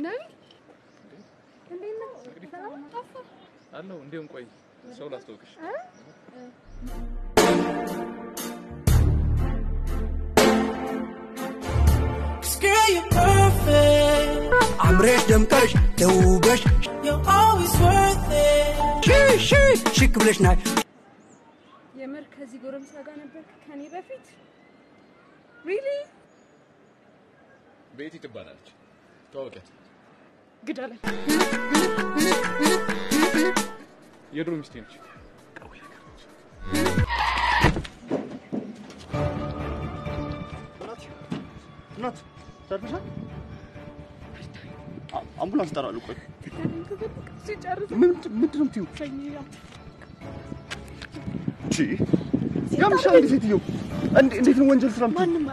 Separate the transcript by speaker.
Speaker 1: ነይ እንዴት ነው ሰላም ጠፋ
Speaker 2: አለው እንዴም ቆይ ሰው ላስተውቅሽ
Speaker 3: Girl, you're perfect. I'm rich, them cash, the Ubers. You're always worth it. She blish night.
Speaker 1: የመርከዚ ጎረምሳ ጋር ነበር ከኔ በፊት Really?
Speaker 2: ቤቲ ትባላለች ተዋወቂያት
Speaker 1: ግዳለ
Speaker 2: የድሮ ሚስቴ ነች ቀውያ ከረች
Speaker 4: እናት ታርፈሻ አምቡላንስ ጠራሉ ቆይ
Speaker 1: ሲጨርስ
Speaker 4: ምንድነው ትዩ ያምሻል ሴትዮ እንዴት ነው ወንጀል ስራም
Speaker 1: ማንንም